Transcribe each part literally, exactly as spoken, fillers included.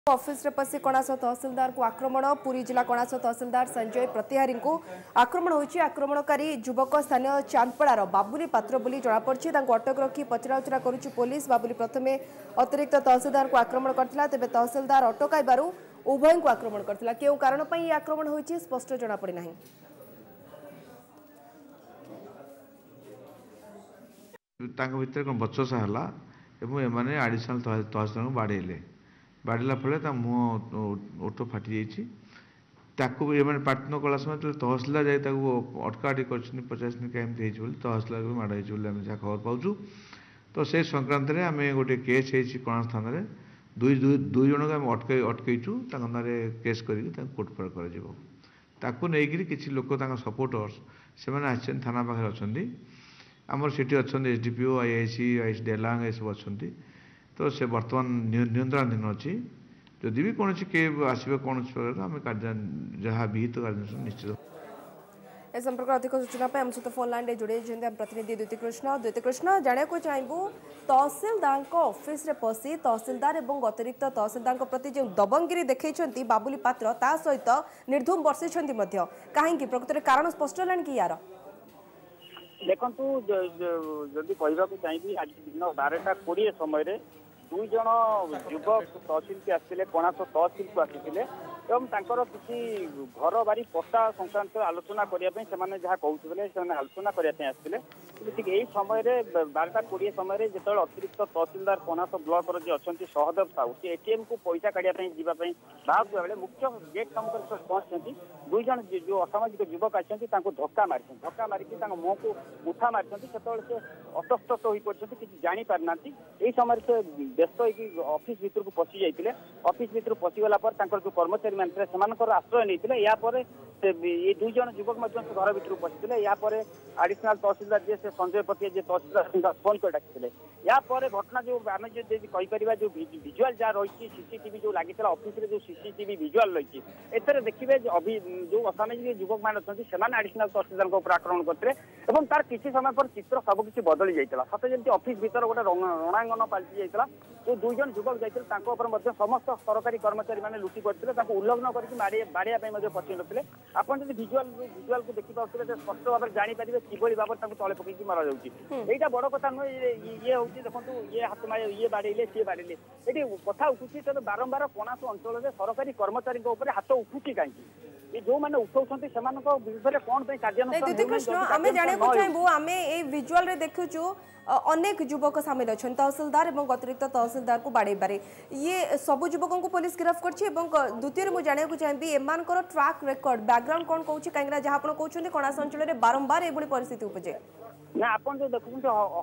Office रे पसी कणास तहसीलदार को आक्रमण पुरी जिला कणास तहसीलदार संजय प्रतिहारी को आक्रमण होइछि। आक्रमणकारी युवक स्थानीय चांदपड़ार बाबुली पात्र बोली जଣାपड़ी। अटक रखी पचराउचरा करुछि पुलिस। बाबुली प्रथमे अतिरिक्त तहसीलदार को आक्रमण करथिला, तेबे तहसीलदार अटकाइबारु उभय को आक्रमण करथिला। केउ कारण पई आक्रमण होइछि स्पष्ट जଣାपड़ी नाही। तांको भितर कोन बचसा हला एवं एमाने एडिशनल तहसीलदार को बाड़ेले बाड़ेला फले ता मुह ओठो फाटी जाइछि। ताको एमाने पाटन कला समय तहसीलदार जाय ताको अटकाटी करछन पचास दिन केम देइछ बोली तहसीलदार को माडा हिछ बोली हम जा खबर पाउछु। तो से संक्रांत रे हमें गोटे केस हेछि कोना स्थान रे दुई दुई जन को हम अटकै अटकैछु ताको नारे केस करी ताको कोर्ट पर कर जिवो। ताको नेगिरी किछि लोक ताको सपोर्टर्स से माने आछन थाना पाखर अछंदी। आमर सिटी अछंदी एसडीपीओ आईआईसी आईएस डेलांग ए सब अछंदी। तो से वर्तमान नियंत्रणाधीन अच्छी जदि भी कौन के आसवे कौन आम कार्य जहाँ विहित कार्य निश्चित। ए संपर्क अधिक सूचना हम सहित फोन लाइन रे जोड़े प्रतिनिधि द्विती कृष्ण द्विती कृष्ण जाना को चाहबू तहसीलदार ऑफिस रे पसी तहसीलदार और अतिरिक्त तहसीलदार प्रति जो दबंगिरी देखते बाबुली पात्र ता सहित निर्धूम बर्षि कहीं प्रकृत कारण स्पष्ट है कि यार देखु जदि कहवाक चाहिए आज दिन बारटा कोड़े समय दुई जन युवक तहसील के आसते कणास तहसील को आसी एवं तांकर किसी घर बारी पट्टा संक्रांत आलोचना करने जहाँ कहते हैं आलोचना करने आसते ठीक यही समय बारटा कोड़े समय जो अतिरिक्त तहसीलदार कणास ब्लॉक जी अच्छा सहदेव साहू सी एटीएम को पैसा काढ़ापी जावाई बाहर बेले मुख्य गेट काम पहुंचती दुई जन जो असामाजिक युवक आसती धक्का मारी धक्का मारिकी मुह को मुठा मारी से अतस्त हो पड़ते किसी जापारना यही समय से व्यस्त हो ऑफिस भीतर को पशि जाते ऑफिस भीतर पशिगला जो कर्मचारी मान आश्रय नहीं यापर ये दुई जन युवक घर भीतर पशिले यापर एडिशनल तहसीलदार जी से संजय पति जी तहसीलदार फोन कर डाकी यापर घटना जो आम जो कहीपर जो विजुआल जहाँ रही सीसीटीवी जो लगी ऑफिस जो सीसीटीवी विजुआल रही एथर देखिए जो असामाजिक युवक मान अच्छा से एडिशनल तहसीलदार आक्रमण करते तार किसी समय पर चित्र सबकि बदली जाता सत जमी ऑफिस भीतर गोटे रणांगन पलटि जाता जो दुई जन युवक जाते समस्त सरकारी कर्मचारी मैंने लुटि पड़ते उल्लंघन करके बाड़िया पचि नथिले आपन जदि विजुआल विजुआल को देखि पाउथिले त स्पष्ट भाव जानि परिबे किबोली भाव ताको तळे पकैकी मारा जाउची एटा बड़ कथा न ये होउची देखंतु ये हाथ माय ये बाड़ेले से बाड़ेले एटी कथा उठुची त बारंबार कोणास अंचल रे सरकारी कर्मचारी को ऊपर हाथ उठुची कांकी ये जो माने उठौछंती सेमानको विरुद्ध कोन पे कार्यानुष्ठान दीदी कृष्ण आमे जाने को चाहबो आमे ए विजुआल रे देखुछु अनेक युवक सामिल अच्छा तहसीलदार और अतिरिक्त तहसीलदार को बाड़े बारे ये सब युवकों को पुलिस गिरफ्त कर द्वितीय मुझे जानने को चाहिए एम ट्रैक रेकर्ड बैकग्राउंड कौन कौन कहीं जहाँ आप कहते कणास अंचल बारंबार ये परिस्थिति उपजे ना आप जो देखते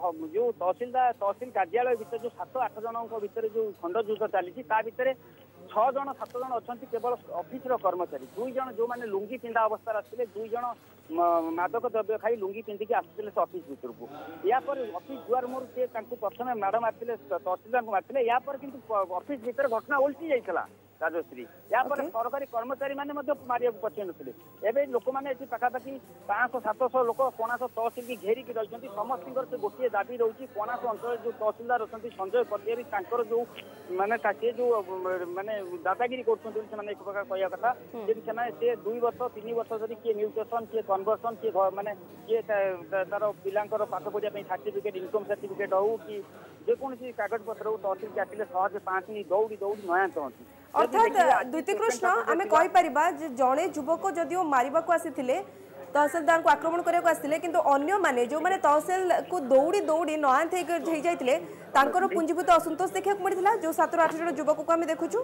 जो तहसीलदार तहसील कार्यालय भीतर जो सात आठ जन भीतर जो खंड युद्ध चली भितर छह जन सात जन अच्छा केवल ऑफिस कर्मचारी दुई जन जो मैंने लुंगी पिंधा अवस्था आसते दुई जन मादक द्रव्य खाई लुंगी पिंधिकी आसते ऑफिस भीतर को यापर ऑफिस दुआर मोर से प्रथम मैडम आते तहसीलदार को मारते यापर किंतु ऑफिस भीतर घटना उल्टी जाइए राजश्री यापर सरकारी कर्मचारी मैंने मारिया पचि नथिले एबे लोक मैंने पाखापाखि पाँच सौ सात सौ लोक कणास तहसील की घेरिकी रही समस्त से गोटे दाबी रही कणास अंचल जो तहसीलदार अच्छा संजय पटियारी जो माने जो माने दादागिरी कर एक प्रकार कहया कथा से दुई वर्ष तीन वर्ष धरी किए म्यूटेशन किए कन्वर्सन किए माने किए तार पिलांकर पाठ पढ़ाई सर्टिफिकेट इनकम सर्टिफिकेट हो कि जेकोसी कागज पत्र तहसील के आसिले सहज पाँच दौड़ी दौड़ी नया चाहती अर्थात द्वितीय कृष्ण आम कहीपर जड़े युवक जदिव मारवा को आसी तहसीलदार को आक्रमण करने आसते किंतु अन्य माने जो माने तहसील को दौड़ी दौड़ी नयांत हो जाते पुंजीभूत असंतोष देखा मिलता जो सात आठ जन युवक को आम देखुचु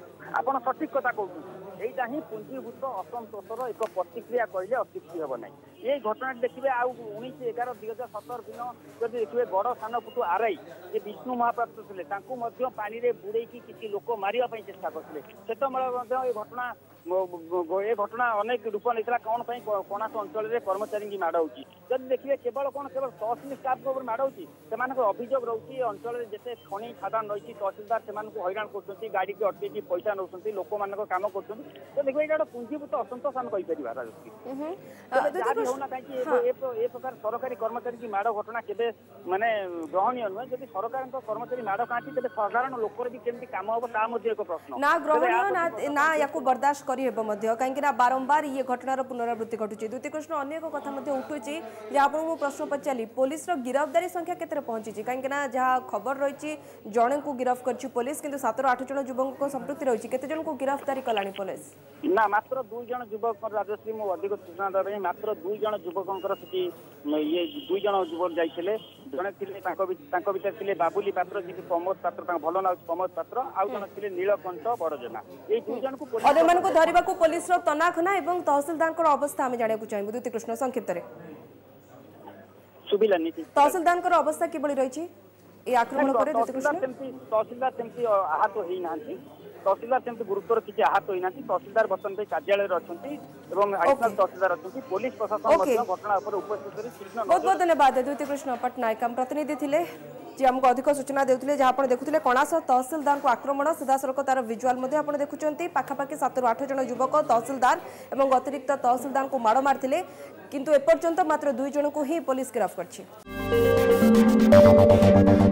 आप सठिक कथा कहते यहीटा ही पुंजीभूत असंतोषर एक प्रतिक्रिया कहले अत्युक्ति हम ना ये घटना देखिए आउ उन्नीस एगार दुई हजार सतर दिन जब देखिए गड़ सान पुटु आरआई जे विष्णु महापात्र थे पानी में बुड़े किसी लोक मारे चेष्टा करते से घटना ए घटना अनेक रूप नहीं कौन कणास अंचल में कर्मचारी की माड़ होती जब देखिए केवल कौन केवल तहसिल स्टाफ को माड़ होती से अभियोग रोचे अंचल जिते खनि खादान रही तहसिलदार से हैरान कर गाड़ी की अटक पैसा नौ लोक मान कम कर तो देखिए ये गोटे पुंजीभूत असंतोष आम कहीपर होना कहीं प्रकार सरकारी कर्मचारी की माड़ घटना के माने ग्रहणीय नुहे जब सरकार कर्मचारी माड़ खाती तेज साधारण लोकर भी केमती काम हम ता एक प्रश्न ना ग्रहणीय ना या बर्दाश्त कहीं बारंबार ये घटनार पुनरावृत्ति घटुची द्वितीय कृष्ण अनेक कथा उठुची जहाँ आपको प्रश्न पचारि पुलिस गिरफ्तारी संख्या केते पहुंची कहीं जहाँ खबर रही जड़े को गिरफ्त कर पुलिस किंतु सात आठ जन युवक संपृक्ति रही केते जन को गिरफ्तारी कलानी पुलिस ना मात्र दुई जन युवक राजश्री मु अधिक सूचना देवाई मात्र दुई जन युवक ये दुई जन युवक जाइए जड़े भितर थे बाबुली पात्र जी प्रमोद पात्र भल ना प्रमोद पात्र आउ जन थे नीलकंठ बड़जना ये दुई जन को धरवा पुलिस तनाखना और तहसिलदार अवस्था आम जाना चाहिए द्वितीय कृष्ण संक्षिप्त तहसिलदार अवस्था किभली रही आक्रमण तहसिलदार सेमती आहत होना तहसिलदार सेमती गुरुतर किसी आहत होना तहसिलदार बर्तन कार्यालय अच्छा तहसिलदार अच्छा पुलिस प्रशासन घटना उपस्थित बहुत बहुत धन्यवाद द्वितीय कृष्ण पट्टनायक हम प्रतिनिधि थे जी आमको अधिक सूचना देते जहाँ आप देखुले कणास तहसिलदार को आक्रमण सीधासख तार विजुआल आप देखुं पाखापाखि सात आठ जन युवक तहसिलदार और अतिरिक्त तहसिलदार को माड़ मारते किंतु एपर्यंत मात्र दुई जन को ही पुलिस गिरफ्त कर